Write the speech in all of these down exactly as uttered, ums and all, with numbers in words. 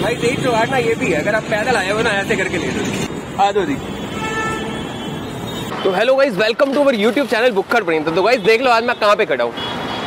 भाई एक जुगाड़ ना ये भी है, अगर आप पैदल आए हो ना ऐसे करके ले लो। आ दो जी। तो hello guys, welcome to our YouTube channel Bukkhad Prem. तो गाइज देख लो आज मैं कहाँ पे खड़ा हूँ।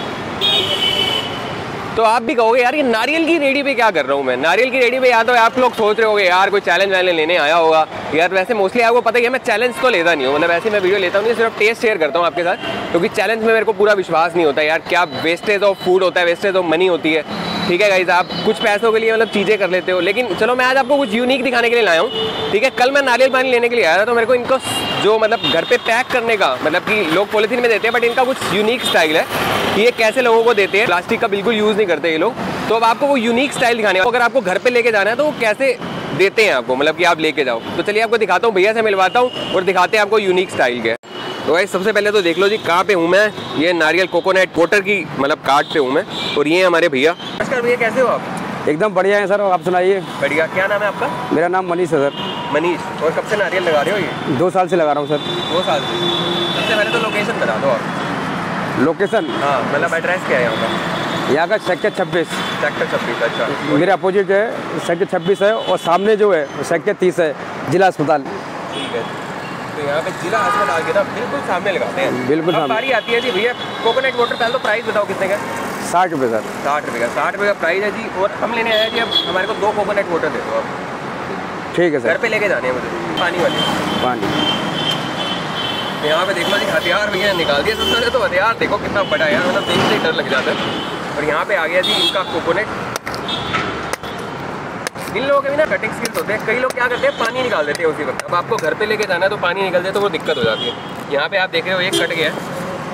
तो आप भी कहोगे यार ये नारियल की रेडी पे क्या कर रहा हूँ मैं। नारियल की रेडी पे या तो आप लोग सोच रहे होगे यार कोई चैलेंज वैलेंज लेने आया होगा यार। वैसे मोस्टली आपको पता ही है मैं चैलेंज तो लेता नहीं हूँ, मतलब ऐसे मैं वीडियो लेता हूँ नहीं, सिर्फ टेस्ट शेयर करता हूँ आपके साथ, क्योंकि चैलेंज में मेरे को पूरा विश्वास नहीं होता यार। क्या वेस्टेज ऑफ फूड होता है, वेस्टेज ऑफ मनी होती है। ठीक है गाइज, आप कुछ पैसों के लिए मतलब चीज़ें कर लेते हो, लेकिन चलो मैं आज आपको कुछ यूनिक दिखाने के लिए लाया हूँ। ठीक है, कल मैं नारियल पानी लेने के लिए आया था, तो मेरे को इनको जो मतलब घर पे पैक करने का, मतलब कि लोग पॉलीथीन में देते हैं बट इनका कुछ यूनिक स्टाइल है कि ये कैसे लोगों को देते हैं। प्लास्टिक का बिल्कुल यूज़ नहीं करते ये लोग। तो अब आपको वो यूनिक स्टाइल दिखाने का, अगर आपको घर पे लेके जाना है तो वो कैसे देते हैं आपको, मतलब कि आप लेके जाओ। तो चलिए आपको दिखाता हूँ, भैया से मिलवाता हूँ और दिखाते हैं आपको यूनिक स्टाइल क्या है। तो भाई सबसे पहले तो देख लो जी कहाँ पे हूँ मैं। ये नारियल कोकोनट वाटर की मतलब कार्ट पे हूँ मैं, और ये हमारे भैया। नमस्कार भैया, कैसे हो आप? एकदम बढ़िया है सर, आप सुनाइए। बढ़िया। क्या नाम है आपका? मेरा नाम मनीष है सर। मनीष। और कब से नारियल लगा रहे हो ये? दो साल से लगा रहा हूँ सर। दो साल से। सबसे पहले तो लोकेशन बता दो आप। लोकेशन? हाँ, मतलब एड्रेस क्या है यहाँ का? यहाँ का सेक्टर छब्बीस। सेक्टर छब्बीस, अच्छा। मेरे अपोजिट है सेक्टर छब्बीस है, और सामने जो है सेक्टर तीस है, जिला अस्पताल। ठीक है, तो यहाँ पे जिला अस्पताल के ना बिल्कुल सामने लगाते हैं। बिल्कुल सामने। बारी आती है जी भैया कोकोनट वाटर। पहले तो प्राइस बताओ कितने का? साठ रुपये सर। साठ रुपये का साठ रुपये का प्राइस है जी। और हम लेने आए जी, अब हमारे को दो कोकोनट वाटर दे दो आप। ठीक है सर। घर पे लेके जाने हैं मुझे, पानी वाले। पानी। यहाँ पे देख लो जी हथियार भैया निकाल दिया सबसे पहले। तो हथियार देखो कितना बड़ा है यार, मतलब देखते ही डर लग जाता है। और यहाँ पे आ गया जी इनका कोकोनट। इन लोगों के भी ना कटिंग स्किल्स होते हैं। कई लोग क्या करते हैं पानी निकाल देते हैं उसी वक्त। अब आपको घर पे लेके जाना है तो पानी निकल जाए तो वो दिक्कत हो जाती है। यहाँ पे आप देख रहे हो एक कट गया है,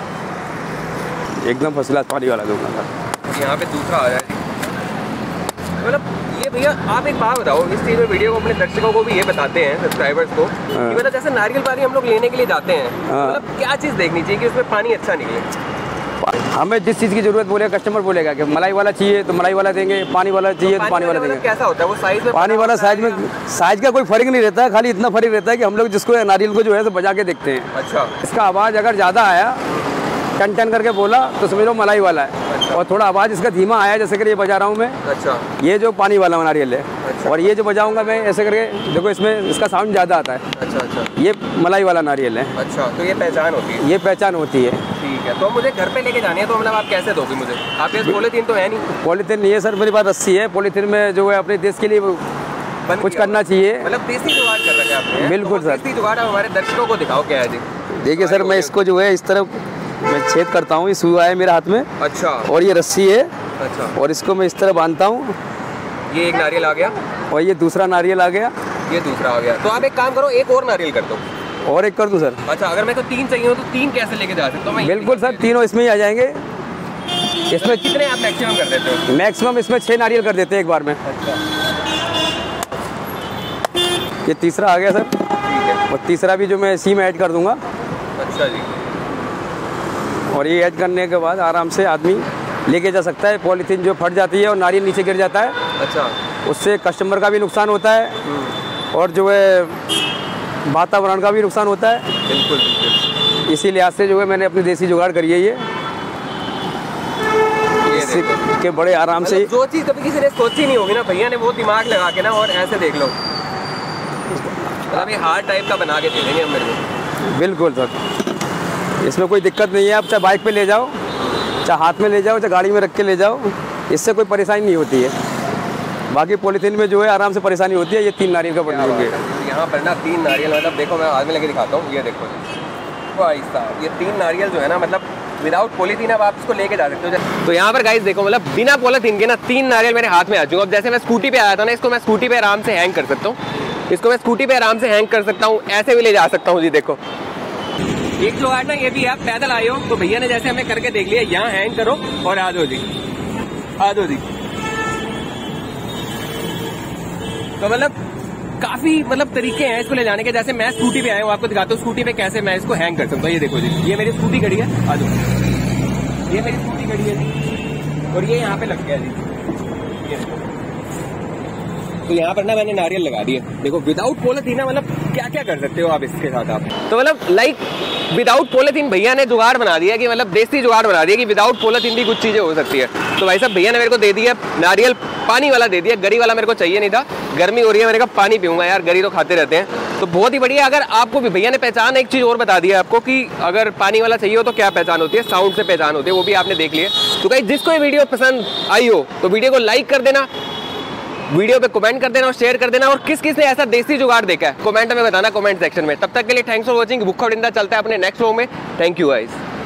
एकदम फर्स्ट क्लास पानी वाला दूंगा सर। यहाँ पे दूसरा आ जाए। मतलब ये भैया आप एक बात बताओ, इस चीज़ में वीडियो को अपने दर्शकों को भी ये बताते हैं, सब्सक्राइबर्स को, कि मतलब जैसे नारियल पानी हम लोग लेने के लिए जाते हैं, मतलब क्या चीज़ देखनी चाहिए कि उसमें पानी अच्छा निकले। हमें जिस चीज़ की जरूरत बोलेगा कस्टमर बोलेगा कि मलाई वाला चाहिए तो मलाई वाला देंगे, पानी वाला चाहिए तो पानी वाला देंगे। कैसा होता है वो साइज में? पानी वाला साइज में साइज का कोई फर्क नहीं रहता है, खाली इतना फर्क रहता है कि हम लोग जिसको नारियल को जो है बजा के देखते हैं। अच्छा। इसका आवाज़ अगर ज़्यादा आया, टन टन करके बोला, तो समझ लो मलाई वाला है। अच्छा। और थोड़ा आवाज़ इसका धीमा आया, जैसे कि ये बजा रहा हूँ मैं। अच्छा। ये जो पानी वाला नारियल है। अच्छा। और ये जो बजाऊंगा मैं ऐसे करके, देखो इसमें इसका साउंड ज़्यादा आता है। अच्छा अच्छा। ये मलाई वाला नारियल है। अच्छा, तो ये पहचान होती है? ये पहचान होती है। ठीक है, तो मुझे घर पे लेके जानी है, तो मतलब आप कैसे दोगे मुझे? आप ये पॉलीथीन तो है नहीं? पॉलीथीन नहीं है सर, मेरे पास रस्सी है। पॉलीथीन में जो है अपने देश के लिए कुछ करना चाहिए, मतलब देसी जुगाड़ कर रखा है आपने। बिल्कुल सर, देसी जुगाड़। हमारे दर्शकों को दिखाओ क्या है जी। देखिए सर, मैं इसको जो है इस तरफ मैं छेद करता हूँ, ये सुई है मेरे हाथ में। अच्छा। और ये रस्सी है। अच्छा। और इसको मैं इस तरह बांधता हूँ। ये एक नारियल आ गया, और ये दूसरा नारियल आ गया, ये दूसरा आ गया। तो आप एक काम करो, एक और नारियल कर दो। और एक कर दूं सर? अच्छा, अगर मेरे को तीन चाहिए हो तो तीन कैसे लेके जा सकता हूँ? बिल्कुल सर, तीनों इसमें ही आ जाएंगे। इसमें कितने आप मैक्सिमम कर देते हो? मैक्सिमम इसमें छः नारियल कर देते हैं एक बार में। अच्छा। ये तीसरा आ गया सर। ठीक है। और तीसरा भी जो मैं इसी में ऐड कर दूंगा। अच्छा जी। और ये ऐड करने के बाद आराम से आदमी लेके जा सकता है। पॉलीथीन जो फट जाती है और नारियल नीचे गिर जाता है। अच्छा। उससे कस्टमर का भी नुकसान होता है, और जो है वातावरण का भी नुकसान होता है। बिल्कुल बिल्कुल। इसी लिहाज से जो है मैंने अपनी देसी जुगाड़ करी है। ये ये के बड़े आराम से, जो चीज़ कभी किसी ने सोची नहीं होगी ना, भैया ने वो दिमाग लगा के ना, और ऐसे देख लो, मतलब ये हार्ड टाइप का बना के दे देंगे हम मेरे को। बिल्कुल सर, इसमें कोई दिक्कत नहीं है। आप चाहे बाइक पे ले जाओ, चाहे हाथ में ले जाओ, चाहे गाड़ी में रख के ले जाओ, इससे कोई परेशानी नहीं होती है। बाकी पॉलीथीन में जो है आराम से परेशानी होती है। ये तीन नारियल का बढ़िया है यहाँ पर ना, तीन नारियल, मतलब देखो मैं हाथ में लेके दिखाता हूँ। ये देखो भाई साहब, ये तीन नारियल जो है ना, मतलब विदाउट पॉलीथीन अब आप इसको लेके जा सकते हो। तो यहाँ पर गाइस देखो, मतलब बिना पॉलीथीन के ना तीन नारियल मेरे हाथ में आ चुका। अब जैसे मैं स्कूटी पे आया था ना, इसको मैं स्कूटी पे आराम से हैंग कर सकता हूँ। इसको मैं स्कूटी पे आराम से हैंग कर सकता हूँ, ऐसे भी ले जा सकता हूँ जी। देखो एक जुगाड़ ना ये भी, आप पैदल आए हो तो भैया ने जैसे हमें करके देख लिया, यहाँ हैंग करो और आ दो जी, आ दो जी। तो मतलब काफी मतलब तरीके हैं इसको ले जाने के। जैसे मैं स्कूटी पे आया हूँ, आपको दिखाता हूँ स्कूटी पे कैसे मैं इसको हैंग कर सकता हूँ। ये देखो जी, ये मेरी स्कूटी खड़ी है, आ जाओ। ये मेरी स्कूटी खड़ी है जी, और ये यहाँ पे लग गया जी। ये तो यहाँ पर ना मैंने नारियल लगा दिए। देखो विदाउट पॉलीथीन ना, मतलब क्या क्या कर सकते हो आप इसके साथ आप। तो मतलब लाइक विदाउट पॉलिथीन भैया ने जुगाड़ बना दिया कि मतलब देसी जुगाड़ बना दिया कि विदाउट पॉलिथीन भी कुछ चीज़ें हो सकती है। तो भाई साहब भैया ने मेरे को दे दिया नारियल पानी वाला दे दिया, गरी वाला मेरे को चाहिए नहीं था, गर्मी हो रही है मैंने कहा पानी पीऊंगा यार, गरी तो खाते रहते हैं। तो बहुत ही बढ़िया। अगर आपको भी भैया ने पहचान एक चीज़ और बता दी है आपको कि अगर पानी वाला चाहिए हो तो क्या पहचान होती है, साउंड से पहचान होती है, वो भी आपने देख लिया। तो गाइस जिसको ये वीडियो पसंद आई हो तो वीडियो को लाइक कर देना, वीडियो पे कमेंट कर देना और शेयर कर देना, और किस किस ने ऐसा देसी जुगाड़ देखा है कमेंट में बताना कमेंट सेक्शन में। तब तक के लिए थैंक्स फॉर वॉचिंग। भूखा परिंदा चलता है अपने नेक्स्ट व्लॉग में। Thank you guys.